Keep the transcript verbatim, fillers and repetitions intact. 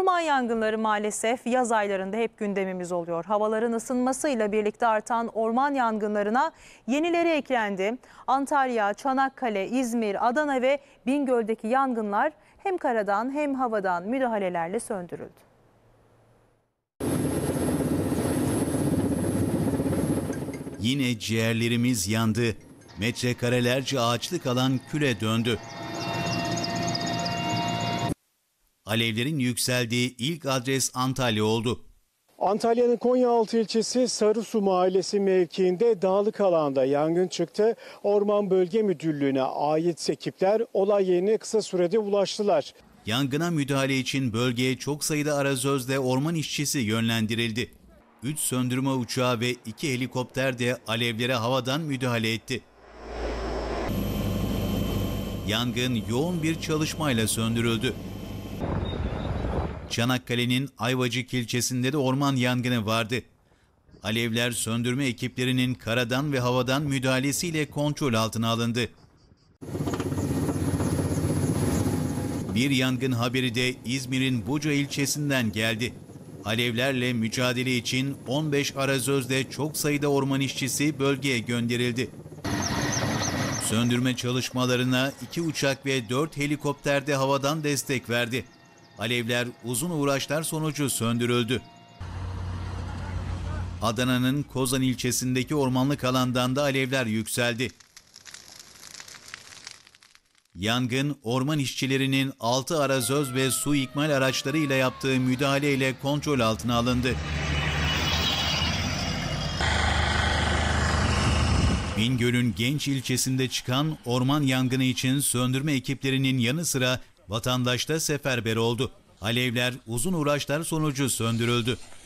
Orman yangınları maalesef yaz aylarında hep gündemimiz oluyor. Havaların ısınmasıyla birlikte artan orman yangınlarına yenileri eklendi. Antalya, Çanakkale, İzmir, Adana ve Bingöl'deki yangınlar hem karadan hem havadan müdahalelerle söndürüldü. Yine ciğerlerimiz yandı. Metrekarelerce ağaçlık alan küle döndü. Alevlerin yükseldiği ilk adres Antalya oldu. Antalya'nın Konyaaltı ilçesi Sarısu Mahallesi mevkiinde dağlık alanda yangın çıktı. Orman Bölge Müdürlüğü'ne ait ekipler olay yerine kısa sürede ulaştılar. Yangına müdahale için bölgeye çok sayıda arazözle orman işçisi yönlendirildi. üç söndürme uçağı ve iki helikopter de alevlere havadan müdahale etti. Yangın yoğun bir çalışmayla söndürüldü. Çanakkale'nin Ayvacık ilçesinde de orman yangını vardı. Alevler söndürme ekiplerinin karadan ve havadan müdahalesiyle kontrol altına alındı. Bir yangın haberi de İzmir'in Buca ilçesinden geldi. Alevlerle mücadele için on beş arazözle çok sayıda orman işçisi bölgeye gönderildi. Söndürme çalışmalarına iki uçak ve dört helikopter de havadan destek verdi. Alevler uzun uğraşlar sonucu söndürüldü. Adana'nın Kozan ilçesindeki ormanlık alandan da alevler yükseldi. Yangın, orman işçilerinin altı arazöz ve su ikmal araçlarıyla yaptığı müdahaleyle kontrol altına alındı. Bingöl'ün Genç ilçesinde çıkan orman yangını için söndürme ekiplerinin yanı sıra vatandaş da seferber oldu. Alevler uzun uğraşlar sonucu söndürüldü.